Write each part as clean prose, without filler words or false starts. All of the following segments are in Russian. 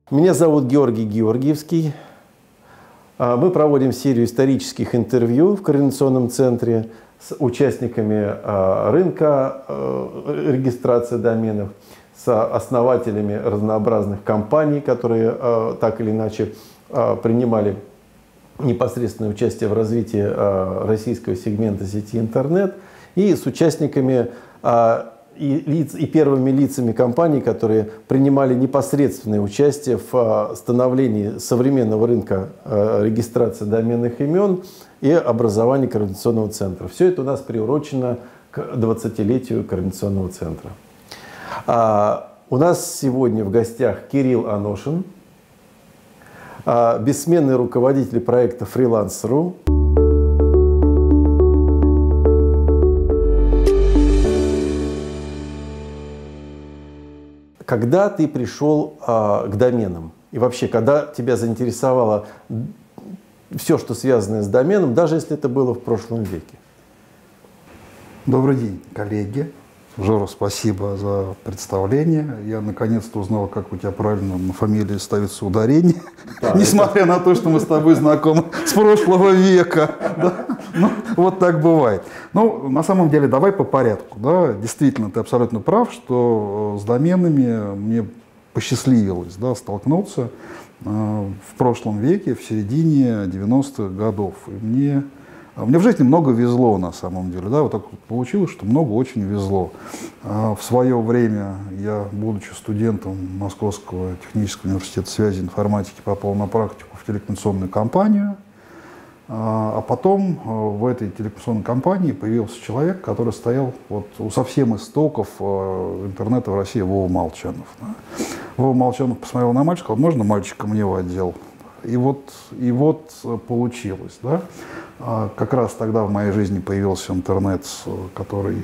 Меня зовут Георгий Георгиевский. Мы проводим серию исторических интервью в Координационном центре с участниками рынка регистрации доменов, с основателями разнообразных компаний, которые так или иначе принимали непосредственное участие в развитии российского сегмента сети интернет, и с участниками и первыми лицами компаний, которые принимали непосредственное участие в становлении современного рынка регистрации доменных имен и образования Координационного центра. Все это у нас приурочено к 20-летию Координационного центра. У нас сегодня в гостях Кирилл Аношин, бессменный руководитель проекта Freelance.ru. Когда ты пришел к доменам, и вообще, когда тебя заинтересовало все, что связано с доменом, даже если это было в прошлом веке? Добрый день, коллеги. Жора, спасибо за представление. Я наконец-то узнал, как у тебя правильно на фамилии ставится ударение, да, несмотря на то, что мы с тобой знакомы с прошлого века. Да? Ну, вот так бывает. Ну, на самом деле, давай по порядку. Да? Действительно, ты абсолютно прав, что с доменами мне посчастливилось, да, столкнуться в прошлом веке, в середине 90-х годов. И мне в жизни много везло, на самом деле. Да? Вот так вот получилось, что много очень везло. В свое время я, будучи студентом Московского технического университета связи и информатики, попал на практику в телекоммуникационную компанию. А потом в этой телекоммуникационной компании появился человек, который стоял вот у совсем истоков интернета в России, Вова Молчанов. Да? Вова Молчанов посмотрел на мальчика, сказал: можно мальчика мне в отдел? И вот получилось. Да? Как раз тогда в моей жизни появился интернет, который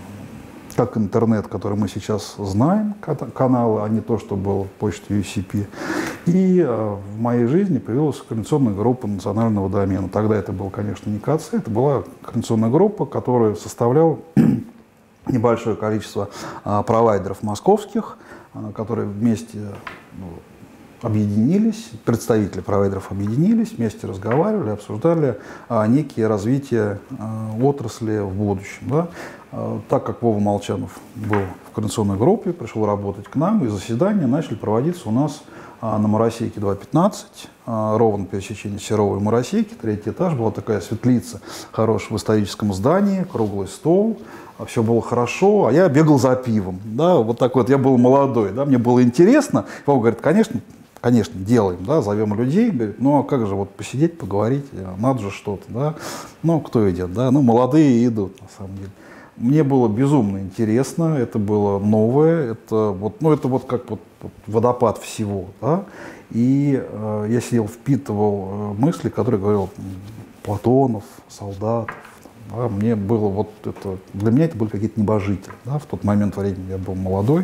мы сейчас знаем, каналы, а не то, что было почта UCP. И в моей жизни появилась координационная группа национального домена. Тогда это был, конечно, не КЦ, это была координационная группа, которая составляла небольшое количество провайдеров московских, которые вместе объединились, представители провайдеров объединились, вместе разговаривали, обсуждали некие развития отрасли в будущем. Да? Так как Вова Молчанов был в координационной группе, пришел работать к нам, и заседания начали проводиться у нас на Моросейке 2/15, ровно на пересечении Серовой и Моросейки, третий этаж, была такая светлица, хорошая в историческом здании, круглый стол, все было хорошо, а я бегал за пивом. Да? Вот так вот, я был молодой, да? Мне было интересно. Вова говорит: конечно, делаем, да, зовем людей, говорит: ну а как же вот посидеть, поговорить, надо же что-то, да, ну кто идет, да, ну молодые идут, на самом деле. Мне было безумно интересно, это было новое, это вот как вот водопад всего, да, и я сидел, впитывал мысли, которые говорил Платонов, Солдатов, да, мне было вот это, для меня это были какие-то небожители, да, в тот момент времени я был молодой.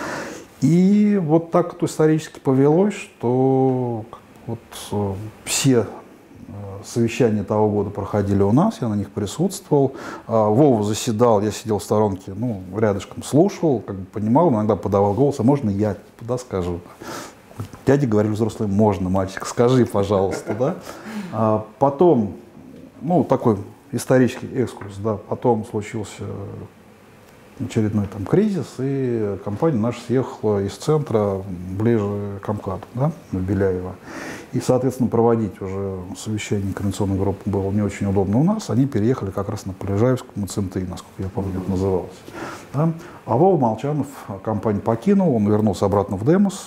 И вот так вот исторически повелось, что вот все совещания того года проходили у нас, я на них присутствовал. Вова заседал, я сидел в сторонке, ну, рядышком слушал, как бы понимал, иногда подавал голос: а можно я, да, скажу? Дяди говорили взрослые: можно, мальчик, скажи, пожалуйста, да. Потом, ну, такой исторический экскурс, да, потом случился очередной там кризис, и компания наша съехала из центра ближе к МКАДу, да, в Беляево. И, соответственно, проводить уже совещание координационной группы было не очень удобно у нас. Они переехали как раз на Полежаевском ЦМТ, насколько я помню, это называлось. Да. А Вова Молчанов компанию покинул, он вернулся обратно в Демос.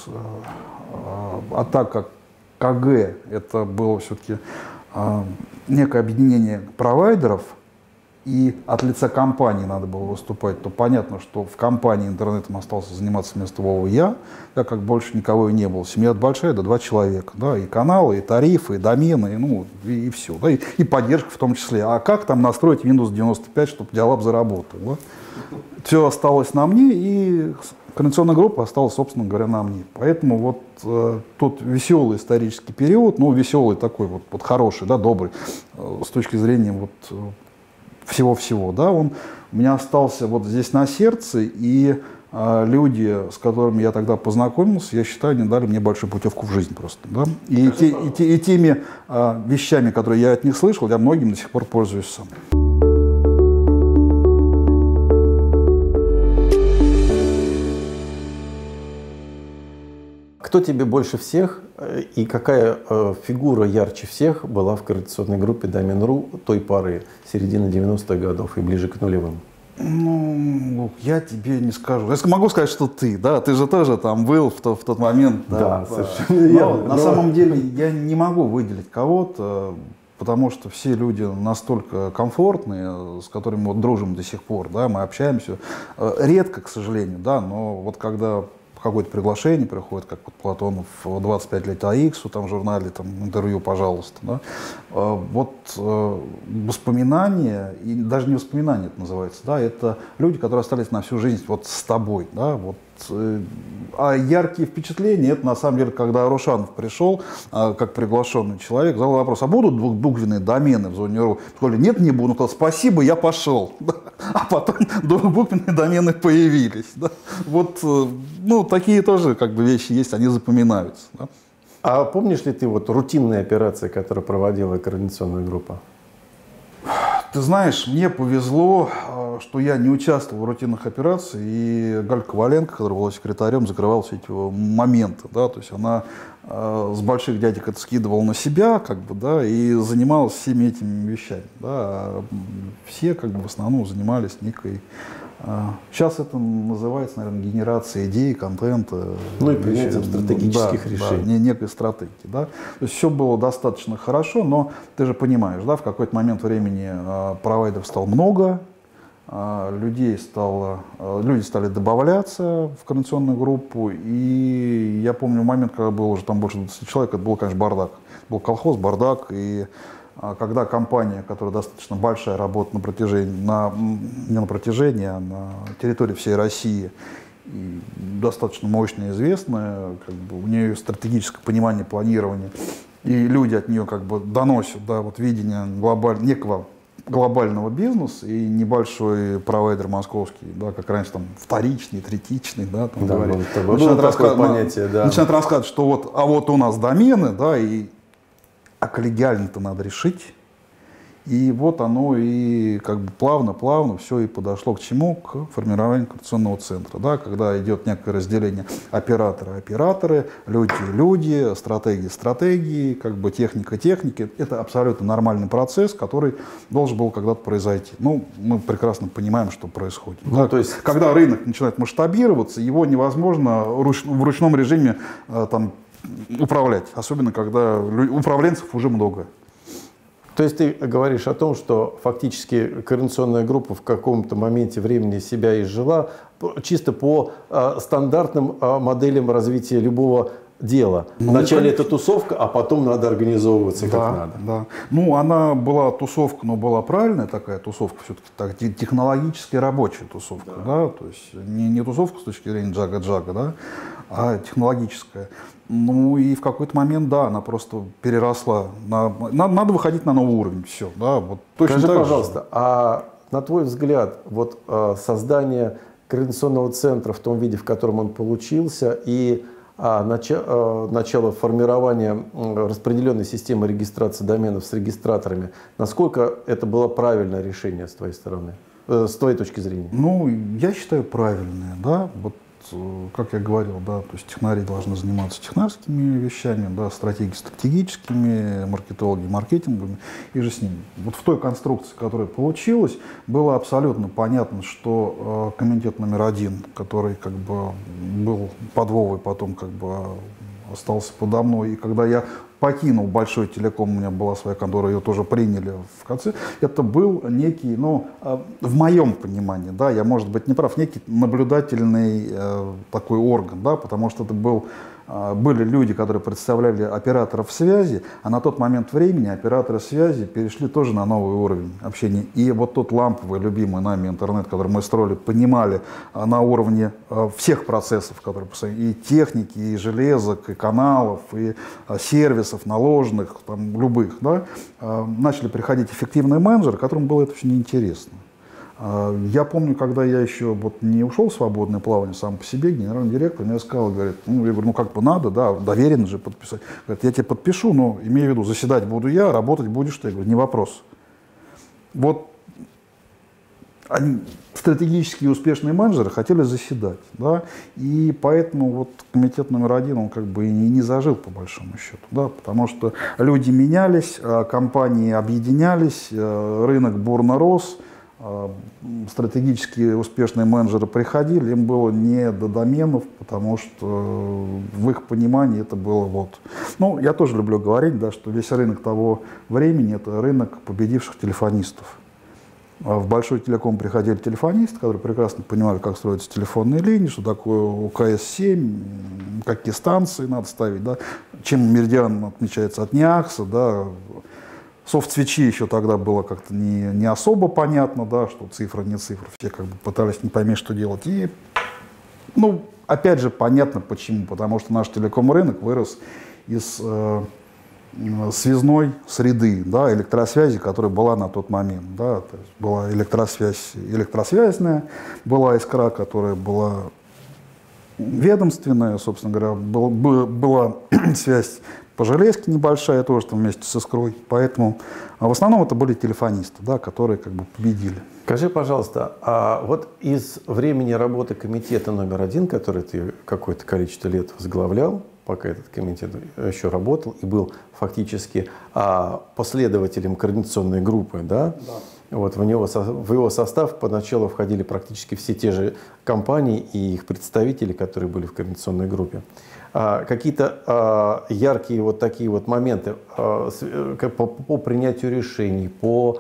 А так как КГ это было все-таки некое объединение провайдеров, и от лица компании надо было выступать, то понятно, что в компании интернетом остался заниматься вместо Вовы я, так как больше никого и не было. Семья большая, да, 2 человека. Да, и каналы, и тарифы, и домены, и, ну, и все. Да, и поддержка в том числе. А как там настроить Windows 95, чтобы Dialab заработал? Да? Все осталось на мне, и координационная группа осталась, собственно говоря, на мне. Поэтому вот тот веселый исторический период, ну, веселый такой вот хороший, да, добрый, с точки зрения вот всего-всего, да, он у меня остался вот здесь на сердце, и люди, с которыми я тогда познакомился, я считаю, они дали мне большую путевку в жизнь просто. Да? И теми вещами, которые я от них слышал, я многим до сих пор пользуюсь сам. Кто тебе больше всех и какая фигура ярче всех была в координационной группе Домен.ру той поры, середины 90-х годов и ближе к нулевым? Ну, я тебе не скажу. Я могу сказать, что ты, да, ты же тоже там был в тот момент. Да, совершенно верно. На самом деле я не могу выделить кого-то, потому что все люди настолько комфортные, с которыми мы вот дружим до сих пор, да, мы общаемся. Редко, к сожалению, да, но вот когда какое-то приглашение приходит, как вот Платонов 25 лет АИКСу, там в журнале, там интервью, пожалуйста. Да? Вот воспоминания, и даже не воспоминания это называется, да, это люди, которые остались на всю жизнь вот с тобой. Да? Вот, а яркие впечатления, это на самом деле, когда Арушанов пришел, как приглашенный человек, задал вопрос, а будут двухбуквенные домены в зоне РУ? Сказали, нет, не буду. Он сказал, спасибо, я пошел. А потом двухбуквенные домены появились. Да? Вот, ну, такие тоже как бы вещи есть, они запоминаются. Да? А помнишь ли ты вот рутинные операции, которые проводила координационная группа? Ты знаешь, мне повезло, что я не участвовал в рутинных операциях, и Галь Коваленко, которая была секретарем, закрывала все эти моменты. Да? То есть она с больших дядек это скидывала на себя, как бы, да, и занималась всеми этими вещами. Да? А все как бы, в основном занимались некой... Сейчас это называется, наверное, генерацией идей, контента. Ну и принятием стратегических решений. Да, некой стратегии. Да? То есть все было достаточно хорошо, но ты же понимаешь, да, в какой-то момент времени провайдеров стало много, люди стали добавляться в координационную группу, и я помню момент, когда было уже там больше 20 человек, это был, конечно, бардак. Был колхоз, бардак, и когда компания, которая достаточно большая, работает на протяжении, не на протяжении, а на территории всей России, и достаточно мощная, известная, как бы у нее стратегическое понимание планирования, и люди от нее как бы доносят, да, вот видение некого глобального бизнеса, и небольшой провайдер московский, да, как раньше там вторичный, третичный, да, там говорили. Начинают рассказывать, что вот, а вот у нас домены, да, а коллегиально-то надо решить. И вот оно и как бы плавно все и подошло к чему? К формированию координационного центра. Да? Когда идет некое разделение операторы, люди, стратегии, как бы техники. Это абсолютно нормальный процесс, который должен был когда-то произойти. Ну, мы прекрасно понимаем, что происходит. Ну, да? То есть... Когда рынок начинает масштабироваться, его невозможно в ручном режиме там, управлять. Особенно, когда управленцев уже много. То есть ты говоришь о том, что фактически координационная группа в каком-то моменте времени себя изжила чисто по стандартным моделям развития любого дела. Вначале это тусовка, а потом надо организовываться как надо. Да. Ну, она была тусовка, но была правильная такая тусовка, все-таки так, технологически рабочая тусовка. Да. То есть не тусовка с точки зрения джага-джага, да, а технологическая. Ну и в какой-то момент, да, она просто переросла. Надо выходить на новый уровень. Все, да, вот точно. Скажи, пожалуйста, а на твой взгляд, вот создание координационного центра в том виде, в котором он получился, и начало формирования распределенной системы регистрации доменов с регистраторами, насколько это было правильное решение с твоей стороны, с твоей точки зрения? Ну, я считаю правильное, да, вот. Как я говорил, да, то есть технари должны заниматься технарскими вещами, да, стратеги стратегическими, маркетологи маркетинговыми и же с ними. Вот в той конструкции, которая получилась, было абсолютно понятно, что комитет номер 1, который как бы был под Вовой, потом как бы остался подо мной, и когда я покинул Большой телеком, у меня была своя контора, ее тоже приняли в конце, это был некий, ну, в моем понимании, да, я, может быть, не прав, некий наблюдательный такой орган, да, потому что это были люди, которые представляли операторов связи, а на тот момент времени операторы связи перешли тоже на новый уровень общения. И вот тот ламповый, любимый нами интернет, который мы строили, понимали на уровне всех процессов, которые и техники, и железок, и каналов, и сервисов наложенных, там, любых, да, начали приходить эффективные менеджеры, которым было это все неинтересно. Я помню, когда я еще вот не ушел в свободное плавание сам по себе, генеральный директор мне сказал, говорит, ну, я говорю, ну как бы надо, да, доверенно же подписать. Говорит, я тебе подпишу, но имею в виду, заседать буду я, работать будешь ты. Я говорю, не вопрос. Вот они, стратегические успешные менеджеры, хотели заседать, да, и поэтому вот комитет номер 1, он как бы и не зажил по большому счету, да, потому что люди менялись, компании объединялись, рынок бурно рос, стратегические успешные менеджеры приходили, им было не до доменов, потому что в их понимании это было вот. Ну, я тоже люблю говорить, да, что весь рынок того времени – это рынок победивших телефонистов. В Большой телеком приходили телефонисты, которые прекрасно понимали, как строятся телефонные линии, что такое УКС-7, какие станции надо ставить, да, чем Меридиан отличается от НИАКСа, да. Софт-свечи еще тогда было как-то не особо понятно, да, что цифра, не цифра. Все как бы пытались не пойми, что делать. И, ну, опять же, понятно почему. Потому что наш телеком-рынок вырос из связной среды, да, электросвязи, которая была на тот момент. Да, то есть была электросвязь электросвязная, была искра, которая была ведомственная, собственно говоря, была связь по железке небольшая тоже там вместе с искрой, поэтому в основном это были телефонисты, да, которые как бы победили. Скажи, пожалуйста, а вот из времени работы комитета номер 1, который ты какое-то количество лет возглавлял, пока этот комитет еще работал и был фактически последователем координационной группы, да? Да. Вот в его состав поначалу входили практически все те же компании и их представители, которые были в координационной группе. Какие-то яркие вот такие вот моменты по принятию решений, по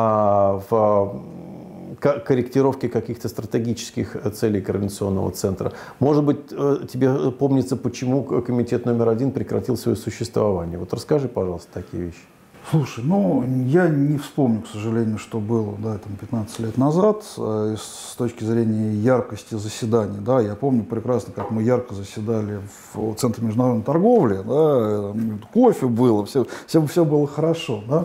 корректировке каких-то стратегических целей координационного центра. Может быть, тебе помнится, почему комитет номер 1 прекратил свое существование? Вот расскажи, пожалуйста, такие вещи. Слушай, ну, я не вспомню, к сожалению, что было, да, там 15 лет назад, с точки зрения яркости заседаний, да, я помню прекрасно, как мы ярко заседали в Центре международной торговли, да, кофе было, все было хорошо, да.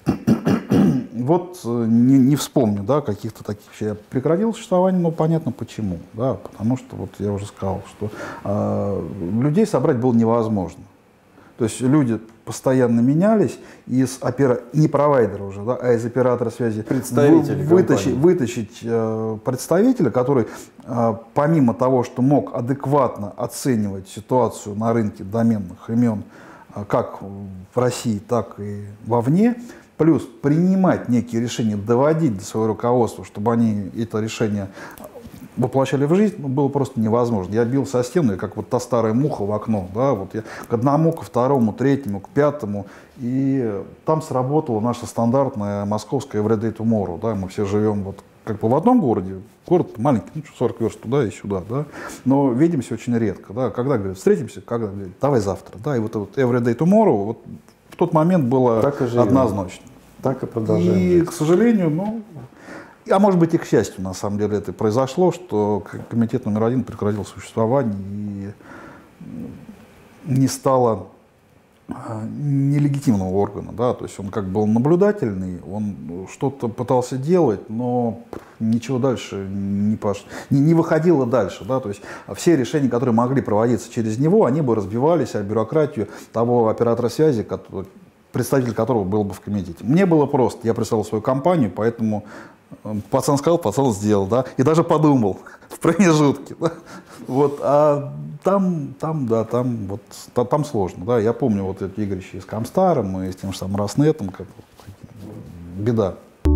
Вот не вспомню, да, каких-то таких вещей. Я прекратил существование, но понятно почему, да, потому что, вот я уже сказал, что людей собрать было невозможно. То есть люди постоянно менялись, из не провайдера уже, да, а из оператора связи вытащить представителя, который помимо того, что мог адекватно оценивать ситуацию на рынке доменных имен как в России, так и вовне, плюс принимать некие решения, доводить до своего руководства, чтобы они это решение воплощали в жизнь, было просто невозможно. Я бил со стены, как вот та старая муха в окно, да, вот я к одному, ко второму, третьему, к пятому, и там сработала наша стандартная московская Everyday Tomorrow, да, мы все живем вот как бы в одном городе, город маленький, ну, 40 верст туда и сюда, да, но видимся очень редко, да, когда говорят, встретимся, когда говорят, давай завтра, да, и вот Everyday Tomorrow, вот в тот момент было однозначно. Так и продолжаем. И, к сожалению, ну, а может быть и к счастью, на самом деле, это произошло, что комитет номер 1 прекратил существование и не стало нелегитимного органа, да, то есть он как был наблюдательный, он что-то пытался делать, но ничего дальше не выходило дальше, да, то есть все решения, которые могли проводиться через него, они бы разбивались о бюрократию того оператора связи, представитель которого был бы в комитете. Мне было просто, я представил свою компанию, поэтому пацан сказал, пацан сделал, да, и даже подумал в промежутке, да? Вот, а там сложно, да, я помню вот эти игрища с Комстаром и с тем же самым Роснетом, как беда.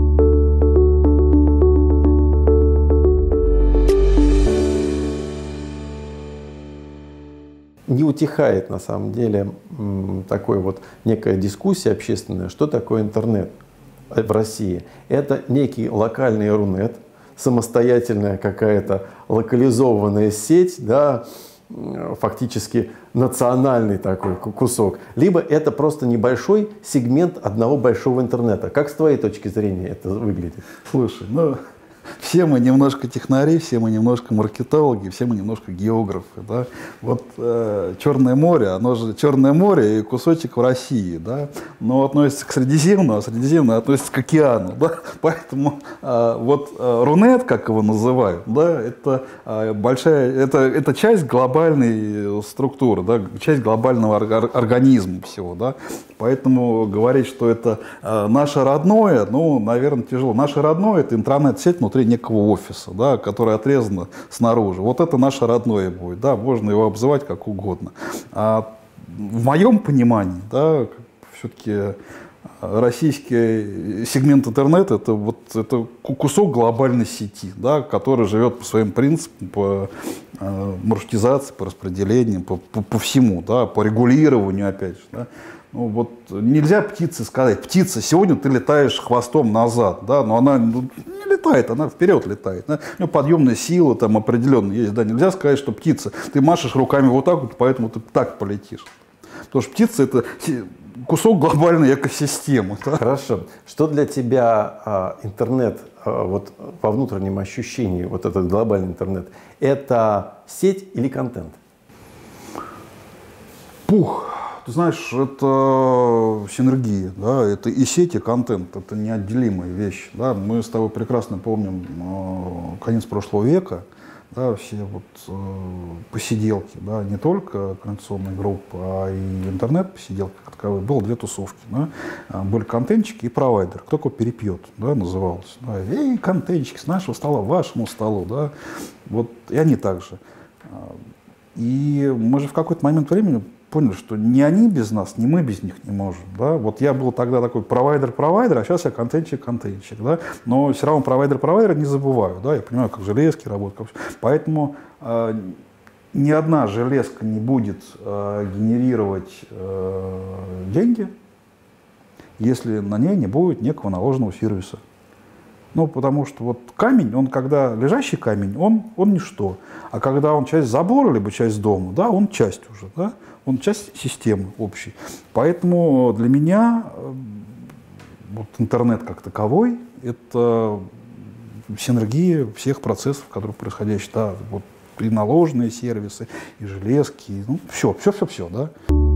Не утихает на самом деле такой вот некая дискуссия общественная, что такое интернет в России. Это некий локальный Рунет, самостоятельная какая-то локализованная сеть, да, фактически национальный такой кусок, либо это просто небольшой сегмент одного большого интернета. Как с твоей точки зрения это выглядит? Слушай, ну все мы немножко технари, все мы немножко маркетологи, все мы немножко географы, да. Вот Черное море, оно же Черное море и кусочек в России, да, но относится к Средиземному, а Средиземное относится к океану, да. Поэтому вот Рунет, как его называют, да, это большая, это часть глобальной структуры, да, часть глобального организма всего, да. Поэтому говорить, что это наше родное, ну, наверное, тяжело. Наше родное — это интернет-сеть внутри некого офиса, да, которая отрезана снаружи. Вот это наше родное будет, да, можно его обзывать как угодно. А в моем понимании, да, все-таки российский сегмент интернета — это кусок глобальной сети, да, который живет по своим принципам, по маршрутизации, по распределению, по всему, да, по регулированию, опять же. Да. Ну, вот нельзя птице сказать: птица, сегодня ты летаешь хвостом назад, да, но она не летает, она вперед летает. Да? У нее подъемная сила там определенная есть, да, нельзя сказать, что птица, ты машешь руками вот так вот, поэтому ты так полетишь. Потому что птица — это кусок глобальной экосистемы. Да? Хорошо. Что для тебя интернет, вот по внутренним ощущениям, вот этот глобальный интернет, это сеть или контент? Ты знаешь, это синергия, да, это и сеть, и контент, это неотделимые вещи. Да. Мы с тобой прекрасно помним конец прошлого века, да, все вот посиделки, да, не только координационная группа, а и интернет-посиделки как таковые. Было две тусовки. Да. Были контентчики и провайдер. Кто кого перепьет, да, называлось. Да. Эй, контентчики, с нашего стола к вашему столу. Да. Вот, и они также. И мы же в какой-то момент времени поняли, что ни они без нас, ни мы без них не можем. Да? Вот я был тогда такой провайдер, а сейчас я контентчик. Да? Но все равно провайдер не забываю. Да? Я понимаю, как железки работают. Поэтому ни одна железка не будет генерировать деньги, если на ней не будет некого наложенного сервиса. Ну, потому что вот камень, он когда лежащий камень, он ничто. А когда он часть забора, либо часть дома, да, он часть уже, да, он часть системы общей. Поэтому для меня вот интернет как таковой — это синергия всех процессов, которые происходящие. Да, вот и наложенные сервисы, и железки, ну, все, да.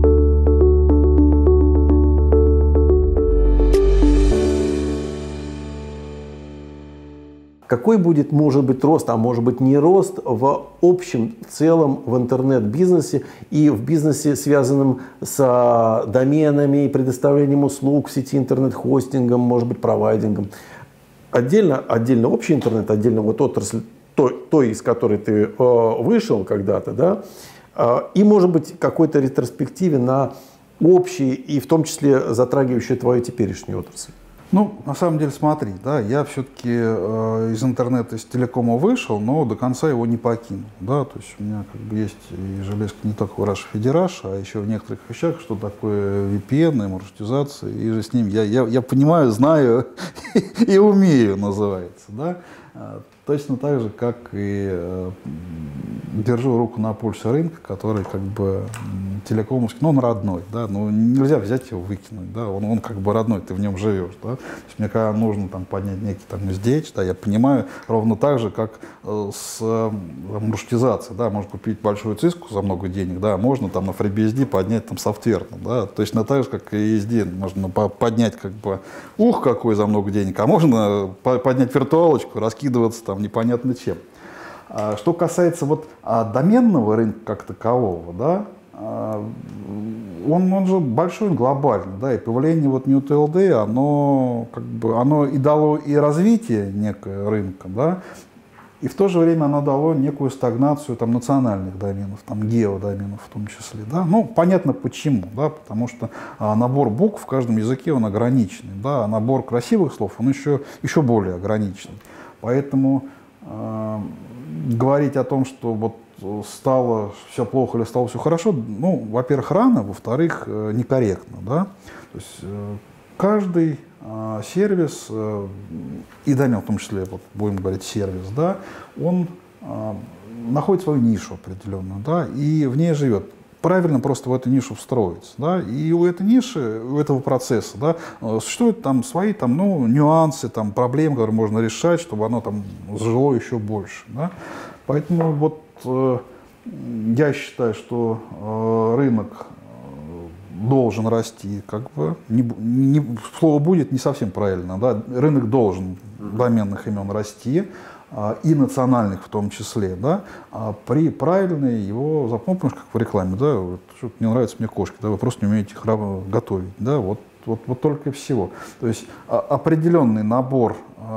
Какой будет, может быть, рост, а может быть, не рост в общем целом в интернет-бизнесе и в бизнесе, связанном с доменами, предоставлением услуг в сети, интернет-хостингом, может быть, провайдингом? Отдельно общий интернет, отдельно вот отрасль, той, из которой ты вышел когда-то, да, и, может быть, какой-то ретроспективе на общие и в том числе затрагивающие твою теперешнюю отрасль. Ну, на самом деле, смотри, да, я все-таки из интернета, из телекома вышел, но до конца его не покинул, да, то есть у меня как бы есть и железка не только в Rush Federation, а еще в некоторых вещах, что такое VPN и маршрутизация, и же с ним я понимаю, знаю и умею, называется, да. Точно так же, как и держу руку на пульсе рынка, который как бы телекомовский, но он родной, да, ну нельзя взять его выкинуть, да, он как бы родной, ты в нем живешь, да. То есть мне когда нужно там поднять некий там SDH, да, я понимаю ровно так же, как с маршрутизацией, да, можно купить большую циску за много денег, да, можно там на FreeBSD поднять там софтверно, да, точно так же, как и ESD, можно поднять как бы какой за много денег, а можно поднять виртуалочку, раскидываться там непонятно чем. Что касается вот доменного рынка как такового, да, он же большой, глобальный, да, и появление вот NewTLD, оно и дало и развитие некое рынка, да, и в то же время оно дало некую стагнацию там национальных доменов, там геодоменов в том числе, да, ну, понятно почему, да, потому что набор букв в каждом языке он ограниченный, да, а набор красивых слов он еще более ограниченный, поэтому говорить о том, что вот стало все плохо или стало все хорошо, ну, во-первых, рано, во-вторых, некорректно, да, то есть каждый сервис, и домен в том числе, вот будем говорить сервис, да, он находит свою нишу определенную, да, и в ней живет. правильно просто в эту нишу встроиться. Да? И у этой ниши, у этого процесса, да, существуют там свои там, ну, нюансы, там, проблемы, которые можно решать, чтобы оно там зажило еще больше. Да? Поэтому вот я считаю, что рынок должен расти, как бы, слово «будет» не совсем правильно, да? Рынок должен доменных имен расти, и национальных в том числе, да, при правильной его запомнить, как в рекламе, да, вот, не нравятся мне кошки, да, вы просто не умеете их готовить, да, вот только и всего. То есть определенный набор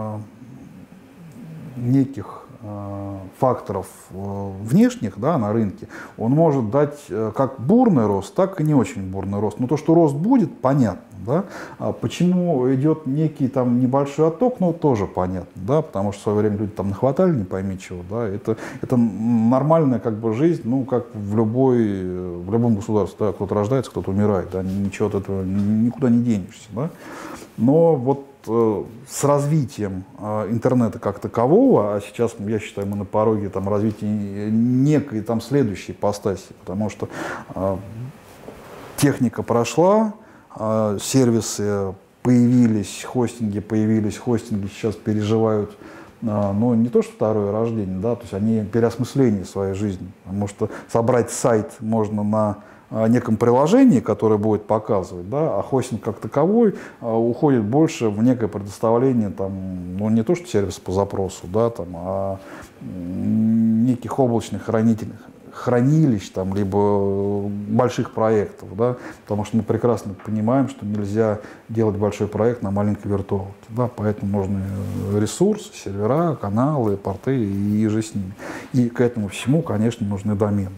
неких факторов внешних, да, на рынке, он может дать как бурный рост, так и не очень бурный рост. Но то, что рост будет, понятно. Да? Почему идет некий там небольшой отток, ну, тоже понятно. Да? Потому что в свое время люди там нахватали, не пойми чего. Да? Это нормальная как бы жизнь, ну, как в любом государстве. Да? Кто-то рождается, кто-то умирает. Да? Ничего от этого никуда не денешься. Да? Но вот с развитием интернета как такового, а сейчас, я считаю, мы на пороге там, развития некой там, следующей ипостаси, потому что техника прошла, сервисы появились, хостинги сейчас переживают, но не то, что второе рождение, да, то есть они переосмысление своей жизни, потому что собрать сайт можно на неком приложении, которое будет показывать, да, а хостинг как таковой уходит больше в некое предоставление там, ну, не то что сервис по запросу, да, там, а неких облачных хранилищ, там, либо больших проектов, да, потому что мы прекрасно понимаем, что нельзя делать большой проект на маленькой виртуалке, да, поэтому нужны ресурсы, сервера, каналы, порты и же с ними. И к этому всему, конечно, нужны домены.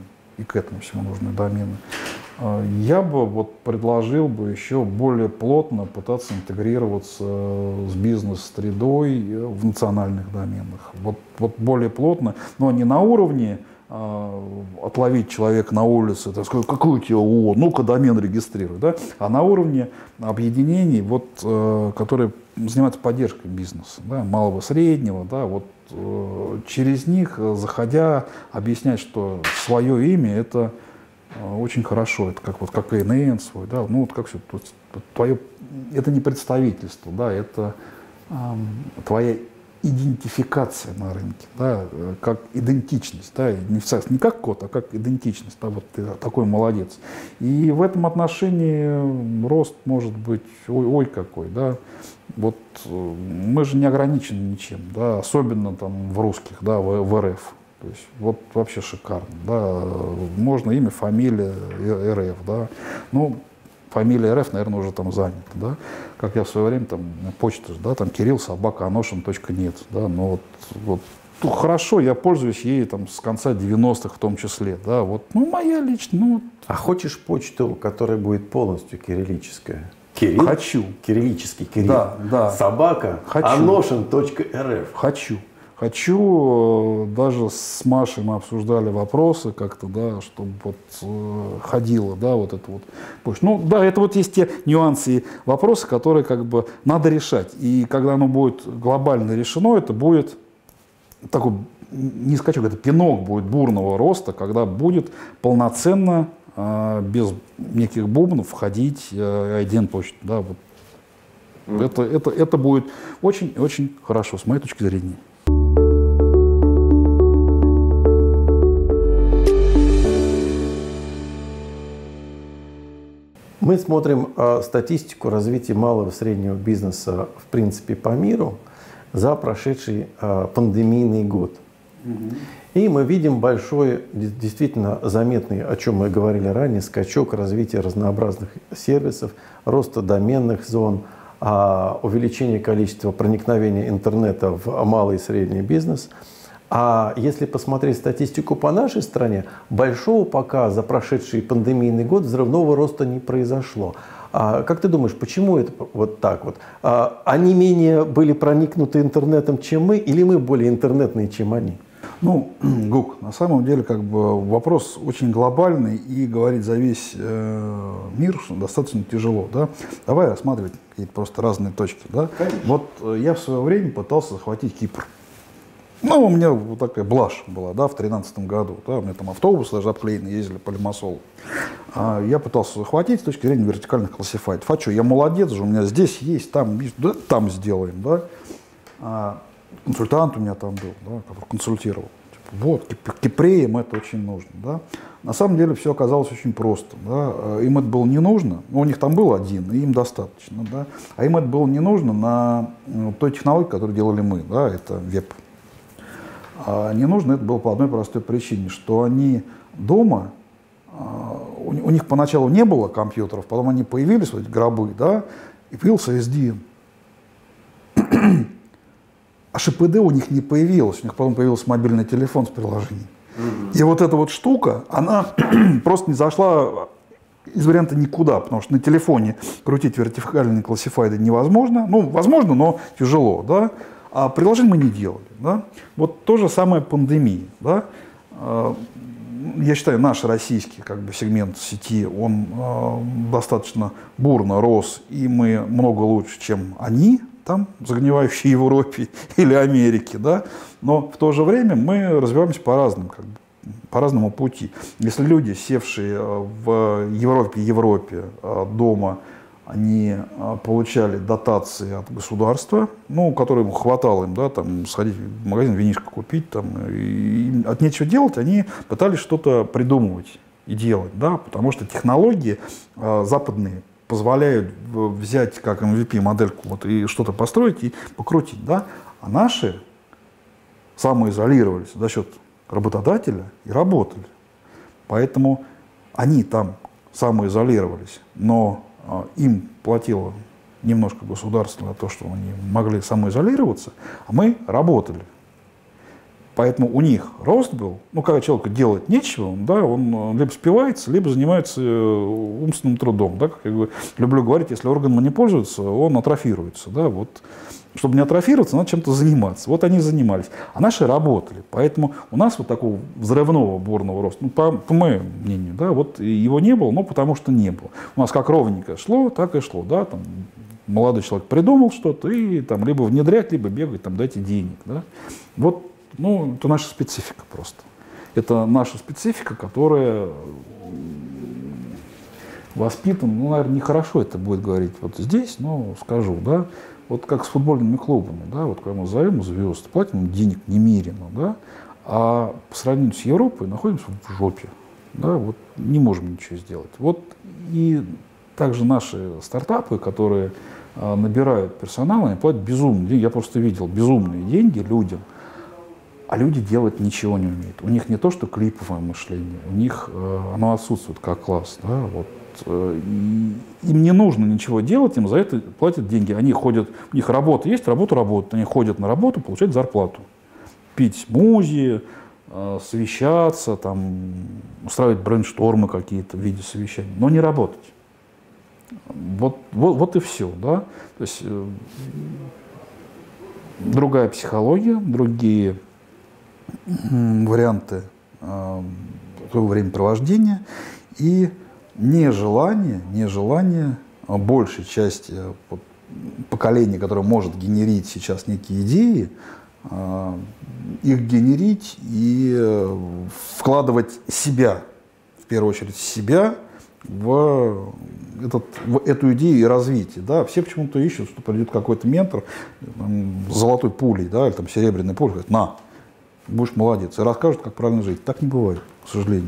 Я бы вот предложил бы еще более плотно пытаться интегрироваться с бизнес-средой в национальных доменах. Вот более плотно, но не на уровне отловить человека на улице, так сказать, какой у тебя ООО, ну-ка домен регистрируй, да? А на уровне объединений, вот, которые занимаются поддержкой бизнеса, да, малого, среднего, да, вот, через них, заходя, объяснять, что свое имя это очень хорошо, это как ИНН свой, да, ну вот как все, твое, это не представительство, да, это твоя идентификация на рынке, да, как идентичность, да, не как код, а как идентичность, да, вот ты такой молодец. И в этом отношении рост может быть ой какой, да, вот мы же не ограничены ничем, да, особенно там в русских, да, в РФ. То есть вот вообще шикарно, да, можно имя, фамилия РФ, да, ну, фамилия РФ, наверное, уже там занята, да, как я в свое время, там, почта, да, там, Кирилл@Аношин.нет, да, но вот ну, хорошо, я пользуюсь ей там с конца 90-х в том числе, да, вот, ну, моя личная, ну. А хочешь почту, которая будет полностью кириллическая? Кирилл? Хочу. Кириллический Кирилл? Да. Собака? Аношин.рф? Хочу, даже с Машей мы обсуждали вопросы как-то, да, чтобы вот ходило, да, вот это вот почта. Ну, да, это вот есть те нюансы и вопросы, которые как бы надо решать. И когда оно будет глобально решено, это будет такой, не скачок, это пинок будет бурного роста, когда будет полноценно, без неких бубнов входить IDN-почта, да, вот. Это будет очень-очень хорошо, с моей точки зрения. Мы смотрим статистику развития малого и среднего бизнеса, в принципе, по миру за прошедший пандемийный год. И мы видим большой, действительно заметный, о чем мы говорили ранее, скачок развития разнообразных сервисов, роста доменных зон, увеличение количества проникновения интернета в малый и средний бизнес. А если посмотреть статистику по нашей стране, большого пока за прошедший пандемийный год взрывного роста не произошло. Как ты думаешь, почему это вот так вот? Они менее были проникнуты интернетом, чем мы, или мы более интернетные, чем они? Ну, Гук, на самом деле как бы вопрос очень глобальный, и говорить за весь мир достаточно тяжело. Да? Давай рассматривать какие-то просто разные точки. Да? Вот я в свое время пытался захватить Кипр. Ну, у меня вот такая блажь была, да, в 2013 году. Да, у меня там автобусы даже обклеены, ездили по Лимассолу. я пытался захватить с точки зрения вертикальных классифайдов. А что, я молодец же, у меня здесь есть, там есть, да, там сделаем, да. Консультант у меня там был, да, который консультировал. Типа, вот, кипреям это очень нужно, да. На самом деле все оказалось очень просто, да. Им это было не нужно, у них там был один, и им достаточно, да. А им это было не нужно на той технологии, которую делали мы, да, это веб. А не нужно это было по одной простой причине, что они дома, у них поначалу не было компьютеров, потом они появились, вот эти гробы, да, и появился SDN. А ШПД у них не появилось, у них потом появился мобильный телефон с приложением. И вот эта вот штука, она просто не зашла из варианта никуда, потому что на телефоне крутить вертикальные классифайды невозможно. Ну, возможно, но тяжело, да. А приложение мы не делали, да. Вот то же самое пандемия, да. Я считаю, наш российский как бы сегмент сети, он достаточно бурно рос, и мы много лучше, чем они, там, загнивающей Европе или Америке, да, но в то же время мы развиваемся по разному пути. Если люди, севшие в Европе дома, они получали дотации от государства, ну, которым хватало им, да, там, сходить в магазин, винишко купить, там, и от нечего делать, они пытались что-то придумывать и делать, да, потому что технологии западные позволяют взять как MVP модельку вот, и что-то построить и покрутить, да, а наши самоизолировались за счет работодателя и работали. Поэтому они там самоизолировались, но им платило немножко государство на то, что они могли самоизолироваться, а мы работали. Поэтому у них рост был, ну, когда человеку делать нечего, да, он либо спивается, либо занимается умственным трудом. Да, как я люблю говорить, если органом не пользуется, он атрофируется. Да, вот. Чтобы не атрофироваться, надо чем-то заниматься. Вот они занимались. А наши работали. Поэтому у нас вот такого взрывного бурного роста, ну, по моему мнению, да, вот его не было, но потому что не было. У нас как ровненько шло, так и шло. Да, там, молодой человек придумал что-то, и там, либо внедрять, либо бегать, там, дайте денег. Да. Вот, ну, это наша специфика просто. Это наша специфика, которая воспитана, ну, наверное, нехорошо это будет говорить вот здесь, но скажу, да. Вот как с футбольными клубами, да, вот когда мы зовем звезд, платим им денег немерено, да, а по сравнению с Европой находимся в жопе, да, вот не можем ничего сделать. Вот и также наши стартапы, которые набирают персонал, они платят безумные деньги, я просто видел безумные деньги людям, а люди делать ничего не умеют. У них не то, что клиповое мышление, у них оно отсутствует как класс, да, вот. Им не нужно ничего делать, им за это платят деньги. Они ходят, у них работа есть, работа работает. Они ходят на работу, получают зарплату. Пить смузи, совещаться, там, устраивать брейнштормы какие-то в виде совещаний, но не работать. Вот и все. Да? То есть другая психология, другие варианты времяпровождения и нежелание большей части поколения, которое может генерить сейчас некие идеи, их генерить и вкладывать себя, в первую очередь себя, в эту идею и развитие. Да? Все почему-то ищут, что придет какой-то ментор с золотой пулей, да, или там, серебряной пулей, говорит, на, будешь молодец, и расскажут, как правильно жить. Так не бывает, к сожалению.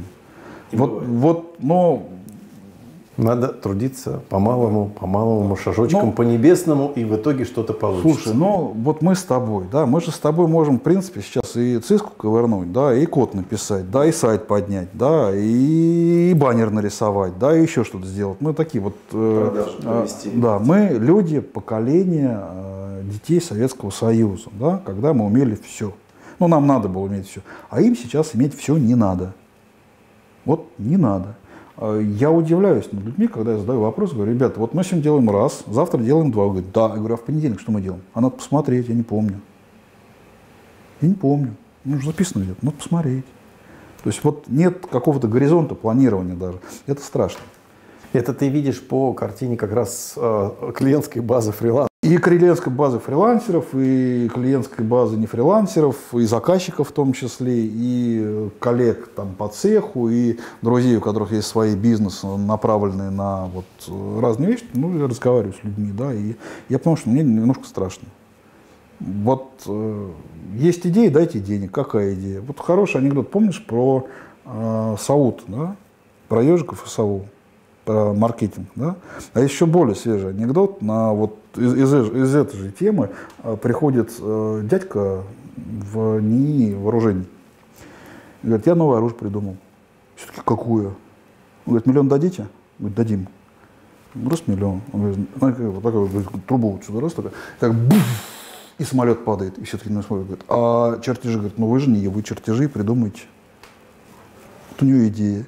Но надо трудиться по-малому, шажочкам, по небесному, и в итоге что-то получится. Слушай, вот мы с тобой, да, мы же с тобой можем, в принципе, сейчас и циску ковырнуть, да, и код написать, да, и сайт поднять, да, и баннер нарисовать, да, и еще что-то сделать. Мы такие вот, да, мы люди поколения детей Советского Союза, да, когда мы умели все. Ну, нам надо было уметь все, а им сейчас иметь все не надо. Вот не надо. Я удивляюсь над людьми, когда я задаю вопрос, говорю, ребята, вот мы сегодня делаем раз, завтра делаем два. Говорят, да. Я говорю, а в понедельник что мы делаем? А надо посмотреть, я не помню. Я не помню. Ну, записано где-то, надо посмотреть. То есть вот нет какого-то горизонта планирования даже. Это страшно. Это ты видишь по картине как раз клиентской базы фриланса. И клиентской базы фрилансеров, и клиентской базы не фрилансеров, и заказчиков в том числе, и коллег там по цеху, и друзей, у которых есть свои бизнесы, направленные на вот разные вещи. Ну, я разговариваю с людьми, да, и я понял, что мне немножко страшно. Вот есть идея, дайте денег. Какая идея? Вот хороший анекдот, помнишь про Саут, да? Про ежиков и сову, про маркетинг, да? А еще более свежий анекдот на вот из этой же темы приходит дядька в НИИ вооружений. Говорит, я новое оружие придумал. Все-таки какое? Он говорит, 1 000 000 дадите? Говорит, дадим. Раз 1 000 000. Он говорит, вот такую трубу вот сюда раз, такая, так буф, и самолет падает. И все-таки смотрит, говорит, а чертежи, говорит, ну вы же не, вы чертежи придумаете. Вот у нее идея.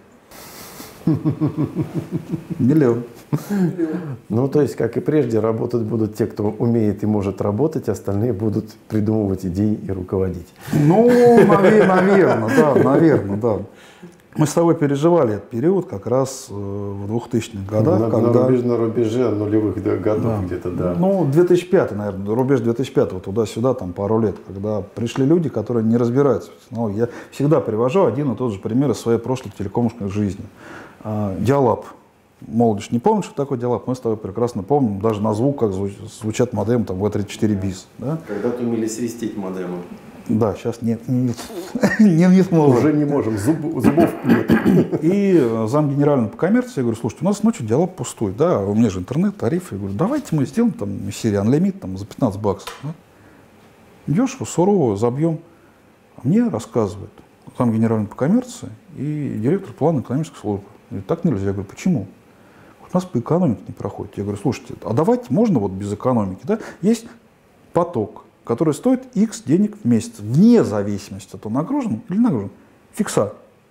1 000 000. Ну, то есть, как и прежде, работать будут те, кто умеет и может работать, остальные будут придумывать идеи и руководить. Ну, наверное, да, наверное, да. Мы с тобой переживали этот период как раз в 2000-х годах. На рубеже нулевых годов да. Где-то, да. Ну, 2005, наверное, рубеж 2005, туда-сюда, там пару лет, когда пришли люди, которые не разбираются. Ну, я всегда привожу один и тот же пример из своей прошлой телекоммунikaционной жизни. Диалаб. Молодежь не помнит, что такое диалаб, мы с тобой прекрасно помним, даже на звук, как звучат модемы, там, V34 бис. Да? Когда-то умели свистеть модемы. Да, сейчас нет, не сможем. Уже не можем, зубов нет. И зам генерального по коммерции, я говорю, слушайте, у нас ночью диалог пустой, да, у меня же интернет, тариф, я говорю, давайте мы сделаем там из серии Unlimited там, за 15 баксов. Да? Дешево, сурово, забьем. А мне рассказывает зам генерального по коммерции и директор плана экономической службы. Говорит, так нельзя. Я говорю, почему? У нас по экономике не проходит. Я говорю, слушайте, а давайте можно вот без экономики, да? Есть поток, который стоит X денег в месяц, вне зависимости от того, нагружен или нагружен. Фикса.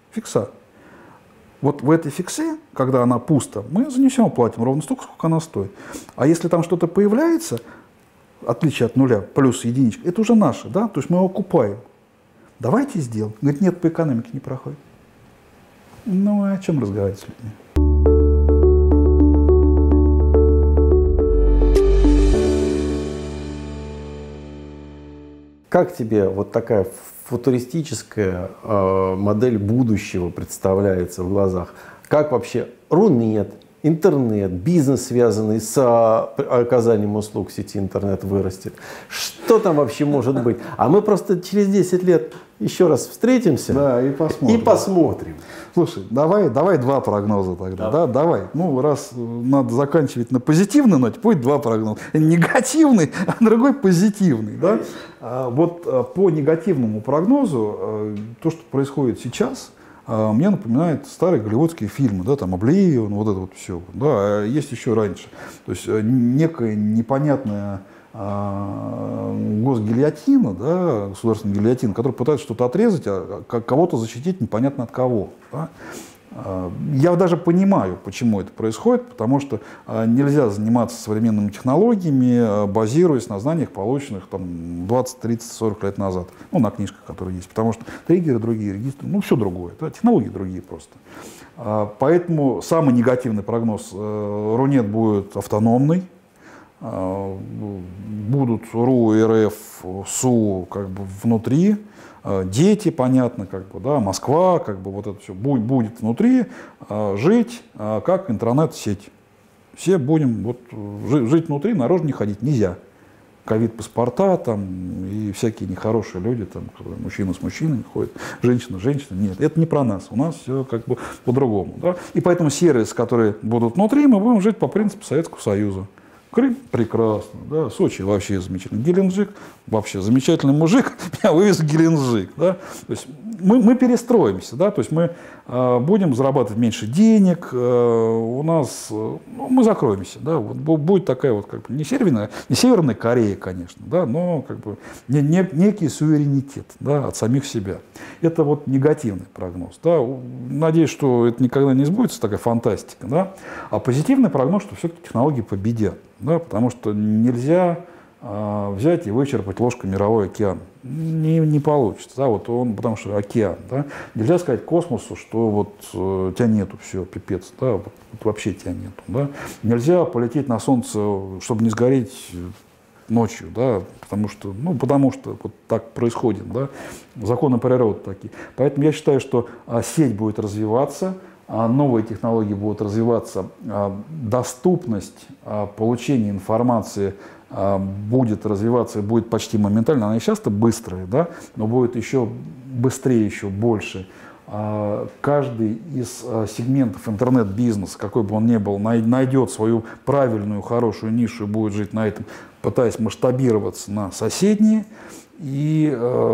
Вот в этой фиксе, когда она пуста, мы занесем, платим ровно столько, сколько она стоит. А если там что-то появляется, отличие от нуля, плюс единичка, это уже наше, да? То есть мы его окупаем. Давайте сделаем. Говорит, нет, по экономике не проходит. Ну, о чем разговаривать с людьми? Как тебе вот такая футуристическая модель будущего представляется в глазах? Как вообще Рунет, интернет, бизнес, связанный с оказанием услуг в сети интернет, вырастет? Что там вообще может быть? А мы просто через 10 лет еще раз встретимся, да, и посмотрим. Слушай, давай 2 прогноза тогда. Да, давай. Ну, раз надо заканчивать на позитивной ноте, будет 2 прогноза. Негативный, а другой позитивный. Да? Вот по негативному прогнозу, то, что происходит сейчас, мне напоминает старые голливудские фильмы, да, там «Обливион», вот это вот все. Да, есть еще раньше. То есть некая непонятная госгильотина, да, государственная гильотина, которая пытается что-то отрезать, а кого-то защитить непонятно от кого. Да. Я даже понимаю, почему это происходит, потому что нельзя заниматься современными технологиями, базируясь на знаниях, полученных там, 20, 30, 40 лет назад. Ну, на книжках, которые есть. Потому что триггеры другие, регистры, ну, все другое. Да, технологии другие просто. Поэтому самый негативный прогноз: Рунет будет автономный. Будут РУ, РФ, СУ как бы внутри, дети, понятно, как бы, да, Москва, как бы вот это все будет внутри, жить как интернет-сеть. Все будем вот, жить внутри, наружу не ходить нельзя. Ковид-паспорта там и всякие нехорошие люди, там, мужчина с мужчиной ходят, женщина с женщиной. Нет, это не про нас. У нас все как бы по-другому. Да? И поэтому сервисы, которые будут внутри, мы будем жить по принципу Советского Союза. Крым прекрасно, да, Сочи вообще замечательно, Геленджик вообще замечательный мужик, меня вывез в Геленджик, да, то есть мы перестроимся, да, то есть мы будем зарабатывать меньше денег, у нас, ну, мы закроемся, да, вот будет такая вот как бы не Северная Корея, конечно, да, но как бы некий суверенитет, да, от самих себя. Это вот негативный прогноз, да, надеюсь, что это никогда не сбудется, такая фантастика, да, а позитивный прогноз, что все-таки технологии победят. Да, потому что нельзя взять и вычерпать ложкой мировой океан. Не получится. Да, вот потому что океан. Да. Нельзя сказать космосу, что вот тебя нету, все, пипец. Да, вот вообще тебя нету. Да. Нельзя полететь на Солнце, чтобы не сгореть ночью, да, потому что вот так происходит, да, законы природы такие. Поэтому я считаю, что сеть будет развиваться, новые технологии будут развиваться, доступность получения информации будет развиваться и будет почти моментально. Она и сейчас-то быстрая, да, но будет еще быстрее, еще больше. Каждый из сегментов интернет-бизнеса, какой бы он ни был, найдет свою правильную, хорошую нишу и будет жить на этом, пытаясь масштабироваться на соседние. И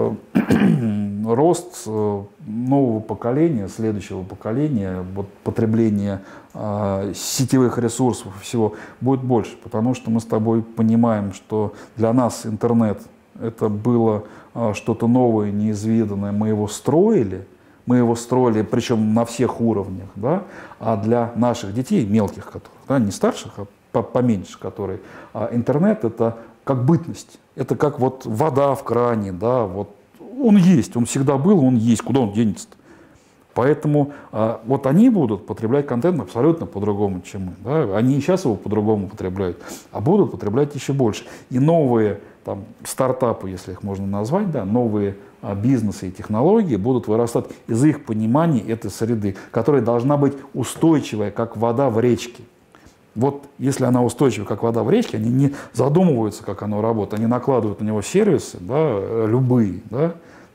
рост нового поколения, следующего поколения, вот, потребление сетевых ресурсов и всего будет больше, потому что мы с тобой понимаем, что для нас интернет это было что-то новое, неизведанное, мы его строили, причем на всех уровнях, да, а для наших детей, мелких которых, да, не старших, а поменьше, которые, интернет это как бытность, это как вот вода в кране, да, вот он есть, он всегда был, он есть, куда он денется-то? Поэтому вот они будут потреблять контент абсолютно по-другому, чем мы. Да? Они и сейчас его по-другому потребляют, а будут потреблять еще больше. И новые там, стартапы, если их можно назвать, да, новые бизнесы и технологии будут вырастать из их понимания этой среды, которая должна быть устойчивая, как вода в речке. Вот если она устойчива, как вода в речке, они не задумываются, как оно работает, они накладывают на него сервисы, да, любые, да,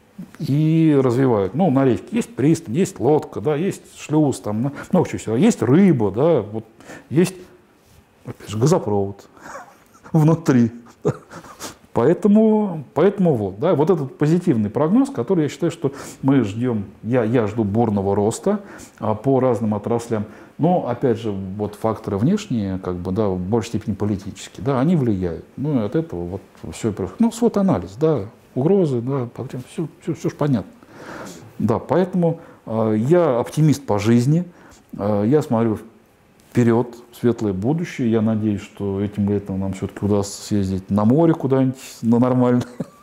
и развивают. Ну, на речке есть пристань, есть лодка, да, есть шлюз, там, много чего всего. Есть рыба, да, вот, есть, опять же, газопровод внутри. Поэтому вот, да, вот этот позитивный прогноз, который я считаю, что мы ждем, я жду бурного роста по разным отраслям. Но, опять же, вот факторы внешние, как бы, да, в большей степени политические, да, они влияют. Ну, и от этого вот все и происходит. Ну, свод-анализ, да, угрозы, да, все ж понятно. Да, поэтому я оптимист по жизни, я смотрю вперед, в светлое будущее. Я надеюсь, что этим летом нам все-таки удастся съездить на море куда-нибудь, на нормально,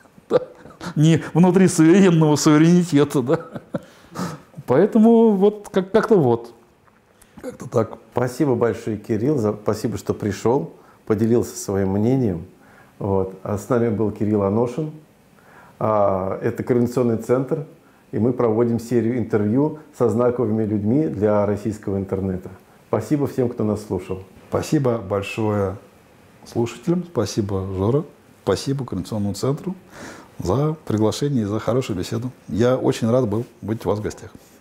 не внутри суверенного суверенитета, да. Поэтому вот как-то вот. Как-то так. Спасибо большое, Кирилл. Спасибо, что пришел, поделился своим мнением. Вот. А с нами был Кирилл Аношин. Это Координационный центр. И мы проводим серию интервью со знаковыми людьми для российского интернета. Спасибо всем, кто нас слушал. Спасибо большое слушателям. Спасибо, Жора. Спасибо Координационному центру за приглашение и за хорошую беседу. Я очень рад был быть у вас в гостях.